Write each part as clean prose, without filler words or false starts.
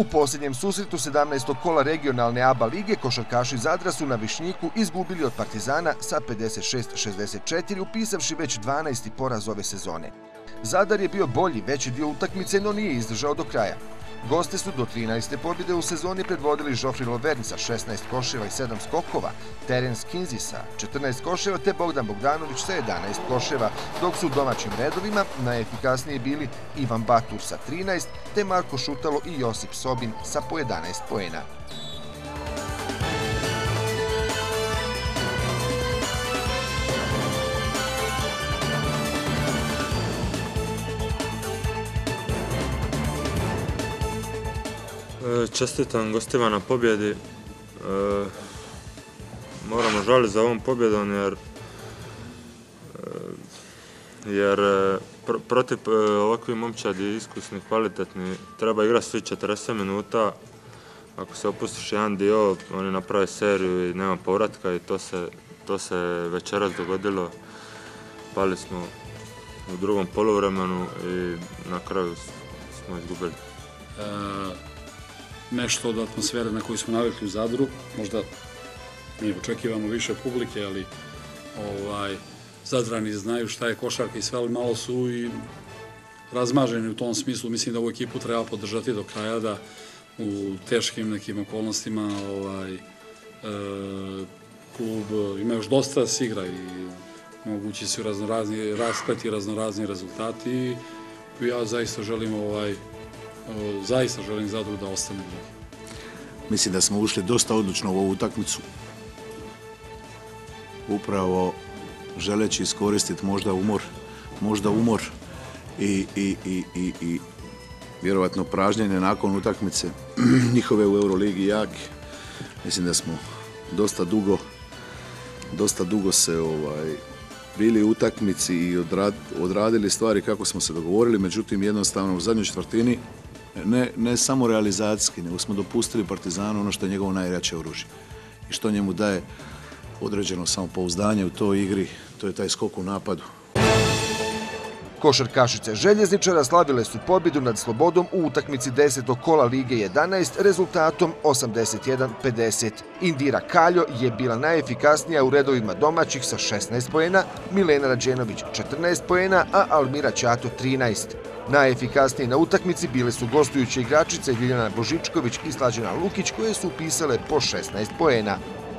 U posljednjem susretu 17. kola regionalne ABA lige košarkaši Zadra su na Višnjiku izgubili od Partizana sa 56-64, upisavši već 12. poraz ove sezone. Zadar je bio bolji veći dio utakmice, no nije izdržao do kraja. Goste su do 13. pobjede u sezoni predvodili Joffrey Lovern sa 16 koševa i 7 skokova, Terence Kinsey sa 14 koševa te Bogdan Bogdanović sa 11 koševa, dok su u domaćim redovima najefikasniji bili Ivan Batur sa 13 te Marko Šutalo i Josip Sobin sa po 11 poena. Čestitam gostima na pobjedi. Moramo žaliti za ovom pobjedom jer protiv ovakvih momčadi iskusni, kvalitetni, treba igrati svi 40 minuta. Ako se opustiš jedan dio, oni naprave seriju i nema povratka i to se večeras dogodilo. Pali smo u drugom poluvremenu i na kraju smo izgubili. Nešto od atmosfere na koju smo navikli u Zadru, možda mi očekivamo više publike, ali Zadrani znaju šta je košarka i sve, ali malo su i razmaženi u tom smislu. Mislim da ovu ekipu treba podržati do kraja, da u teškim nekim okolnostima klub ima još dosta da se igra i mogući su raznorazni raspleti, raznorazni rezultati i ja zaista želim Zadru da ostane. Mislim da smo ušli dosta odlučno u ovu utakmicu. Upravo želeći iskoristiti možda umor i vjerovatno pražnjenje nakon utakmice njihove u Euroligi jaki. Mislim da smo dosta dugo se bili u utakmici i odradili stvari kako smo se dogovorili, međutim jednostavno u zadnjoj četvrtini ne samo realizacijski, nego smo dopustili Partizanu ono što je njegovo najjače oružje i što njemu daje određeno samopouzdanje u toj igri, to je taj skok u napadu. Košarkašice Željezničara slavile su pobjedu nad Slobodom u utakmici 10. kola Lige 11 rezultatom 81-50. Indira Kaljo je bila najefikasnija u redovima domaćih sa 16 poena, Milena Rađenović 14 poena, a Almira Ćato 13. Najefikasnije na utakmici bile su gostujuće igračice Ljiljana Božičković i Slađana Lukić koje su upisale po 16 poena.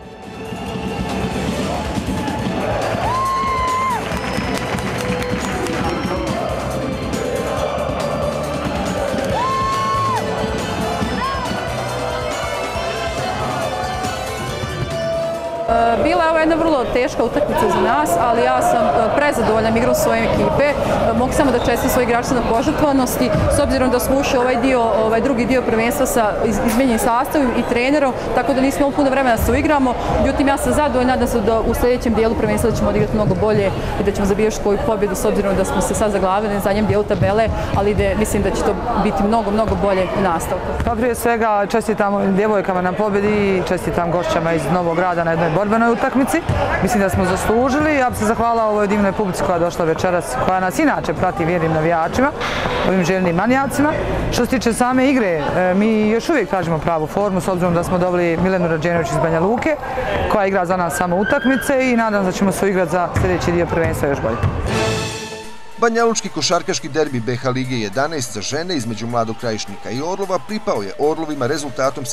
Bila je ovo jedna vrlo teška utakmica za nas, ali ja sam prezadovoljna igrom svoje ekipe. Mogu samo da čestitam svoje igrače na požrtvovanosti, s obzirom da smo ušli ovaj drugi dio prvenstva sa izmenjenim sastavom i trenerom, tako da nismo imali puno vremena da se uigramo. Međutim, ja sam zadovoljna, nadam se da u sljedećem dijelu prvenstva da ćemo odigrati mnogo bolje i da ćemo zabijati koju pobjedu, s obzirom da smo se sad zaglavili na zadnjem dijelu tabele, ali mislim da će to biti mnogo bolje u nastavku. Prije svega čestitam djevojkama na pobjedi i čestitam gošćama iz Novog Grada na jednoj borbenoj utakmici. Mislim da smo zaslužili. Ja bih se zahvalila ovoj divnoj publici koja je došla večeras, koja nas inače prati vjernim navijačima, ovim željnim manijacima. Što se tiče same igre, mi još uvijek tražimo pravu formu, s obzirom da smo dobili Milenu Rađenović iz Banja Luke, koja igra za nas samo utakmice i nadam se da ćemo se igrati za sljedeći dio prvenstva još bolje. Banjalučki košarkaški derbi BH Lige 11 za žene između Mladog Krajišnika i Orlova pripao je Orlovima rezultatom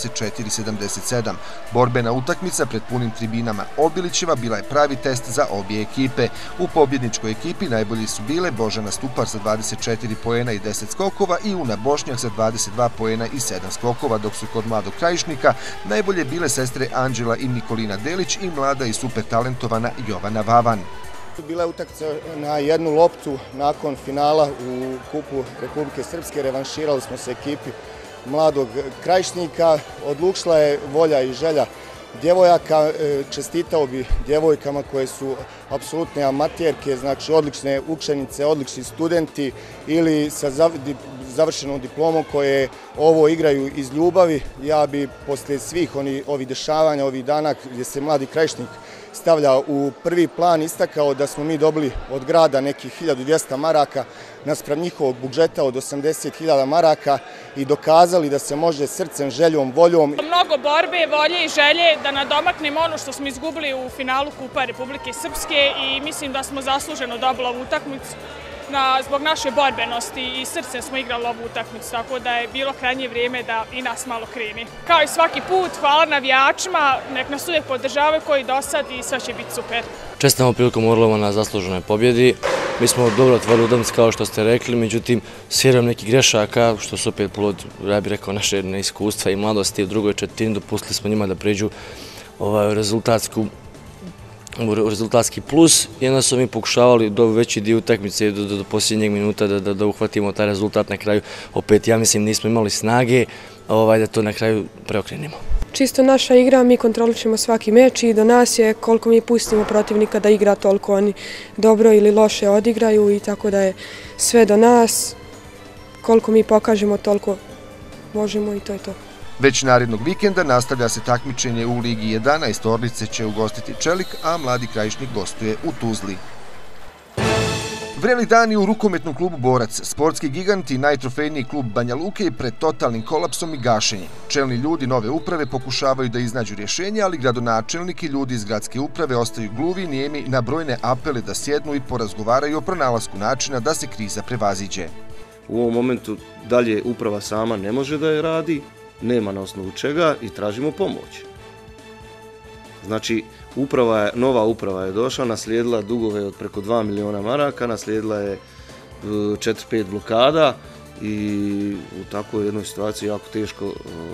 74-77. Borbena utakmica pred punim tribinama Obilićeva bila je pravi test za obje ekipe. U pobjedničkoj ekipi najbolji su bile Božana Stupar sa 24 poena i 10 skokova i Una Bošnjak sa 22 poena i 7 skokova, dok su kod Mladog Krajišnika najbolje bile sestre Anđela i Nikolina Delić i mlada i super talentovana Jovana Vavan. Bila je utakmica na jednu loptu nakon finala u Kupu Republike Srpske. Revanširali smo se ekipi Mladog Krajišnika. Odlučila je volja i želja djevojaka. Čestitao bi djevojkama koje su apsolutne amaterke, znači odlične učenice, odlični studenti ili sa završenom diplomom koje ovo igraju iz ljubavi. Ja bi poslije svih ovih dešavanja, ovih dana gdje se Mladi Krajišnik stavlja u prvi plan, istakao da smo mi dobili od grada nekih 1200 maraka naspram njihovog budžeta od 80.000 maraka i dokazali da se može srcem, željom, voljom. Mnogo borbe, volje i želje da nadomaknemo ono što smo izgubili u finalu Kupa Republike Srpske i mislim da smo zasluženo dobili ovu utakmicu. Zbog naše borbenosti i srcem smo igrali ovu utakmicu, tako da je bilo krajnje vrijeme da i nas malo kreni. Kao i svaki put, hvala navijačima, nek nas uvijek podržavaju koji do sad i sve će biti super. Čestitamo prilikom Orlova na zasluženoj pobjedi. Mi smo dobro otvorili utakmicu kao što ste rekli, međutim sjerom nekih grešaka, što su opet plod, ja bih rekao, naše neiskustva i mladosti. U drugoj četvrtini dopustili smo njima da pređu rezultatski plus i onda smo mi pokušavali do veći dio utakmice do posljednjeg minuta da uhvatimo taj rezultat na kraju. Opet ja mislim nismo imali snage da to na kraju preokrenemo. Čisto naša igra, mi kontrolišemo svaki meč i do nas je koliko mi pustimo protivnika da igra, toliko oni dobro ili loše odigraju i tako da je sve do nas. Koliko mi pokažemo, toliko možemo i to je to. Već narednog vikenda nastavlja se takmičenje u Ligi 11. Orlice će ugostiti Čelik, a Mladi Krajišnik gostuje u Tuzli. Vreli dani u rukometnom klubu Borac. Sportski gigant i najtrofejniji klub Banja Luke je pred totalnim kolapsom i gašenjem. Čelni ljudi nove uprave pokušavaju da iznađu rješenje, ali gradonačelnik i ljudi iz gradske uprave ostaju gluvi i nijemi na brojne apele da sjednu i porazgovaraju o pronalasku načina da se kriza prevaziđe. U ovom momentu dalje uprava sama ne može da je radi, nema na osnovu čega i tražimo pomoć. Znači, nova uprava je došla, naslijedila dugove od preko 2 miliona maraka, naslijedila je 4-5 blokada i u takvoj jednoj situaciji jako teško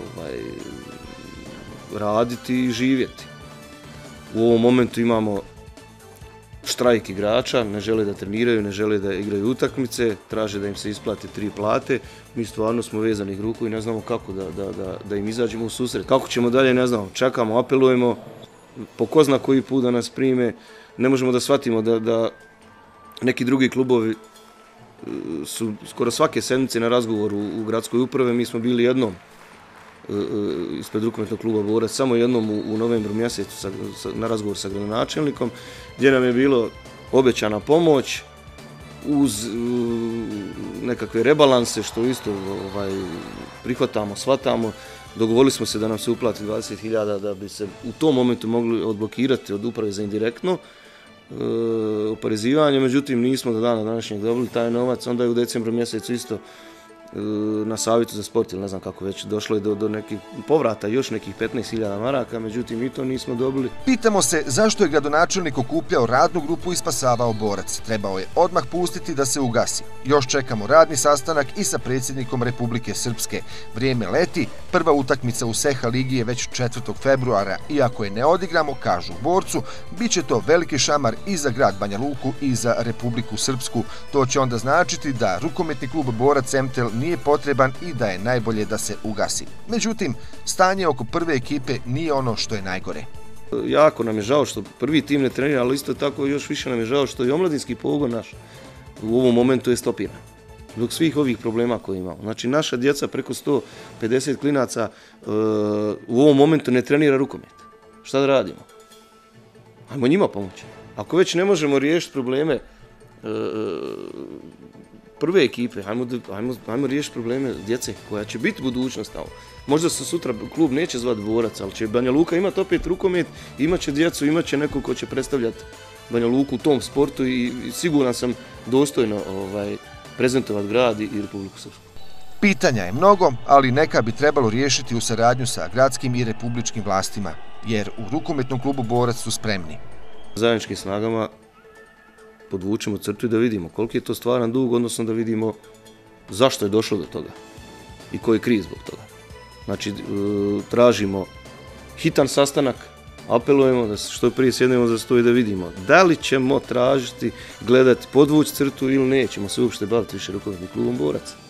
raditi i živjeti. U ovom momentu imamo štrajk igrača, ne žele da treniraju, ne žele da igraju utakmice, traže da im se isplate 3 plate. Mi stvarno smo vezanih ruku i ne znamo kako da im izađemo u susret. Kako ćemo dalje, ne znamo, čekamo, apelujemo, po ko zna koji put da nas prime. Ne možemo da shvatimo da neki drugi klubovi su skoro svake sedmice na razgovoru u gradskoj uprave. Mi smo bili jednom ispred rukometnog kluba Borac, samo jednom u novembru mjesecu na razgovor sa gradonačelnikom, gdje nam je bilo obećana pomoć uz nekakve rebalanse, što isto prihvatamo, shvatamo. Dogovorili smo se da nam se uplati 20.000 da bi se u tom momentu mogli odblokirati od uprave za indirektno oporezivanje, međutim nismo do dana današnjeg dobili taj novac. Onda je u decembru mjesecu isto na savjetu za sport, ili ne znam kako već, došlo je do nekih povrata, još nekih 15.000 maraka, međutim i to nismo dobili. Pitamo se zašto je gradonačelnik okupljao radnu grupu i spasavao Borac. Trebao je odmah pustiti da se ugasi. Još čekamo radni sastanak i sa predsjednikom Republike Srpske. Vrijeme leti, prva utakmica u Seha ligi je već 4. februara. Iako je ne odigramo, kažu u Borcu, bit će to veliki šamar i za grad Banja Luku i za Republiku Srpsku. To će onda značiti da rukometni klub Borac MTL nije potreban i da je najbolje da se ugasi. Međutim, stanje oko prve ekipe nije ono što je najgore. Jako nam je žao što prvi tim ne trenira, ali isto tako još više nam je žao što i omladinski pogon naš u ovom momentu je stopiran. Zbog svih ovih problema koje imamo. Znači, naša djeca preko 150 klinaca u ovom momentu ne trenira rukomet. Šta da radimo? Ajmo njima pomoći. Ako već ne možemo riješiti probleme prve ekipe, ajmo riješiti probleme djece koja će biti budućnost tamo. Možda se sutra klub neće zvati Borac, ali će Banja Luka imati opet rukomet, imat će djecu, imat će nekog ko će predstavljati Banja Luku u tom sportu i siguran sam dostojno prezentovati grad i Republiku Srpsku. Pitanja je mnogo, ali neka bi trebalo riješiti u saradnju sa gradskim i republičkim vlastima, jer u rukometnom klubu Borac su spremni. Zajedničkim snagama podvučemo crtu i da vidimo koliki je to stvaran dug, odnosno da vidimo zašto je došlo do toga i ko je kriv zbog toga. Znači, tražimo hitan sastanak, apelujemo da što prije sjednemo za sto i da vidimo da li ćemo tražiti, gledati, podvući crtu ili nećemo se uopšte baviti više rukometnim klubom Borac.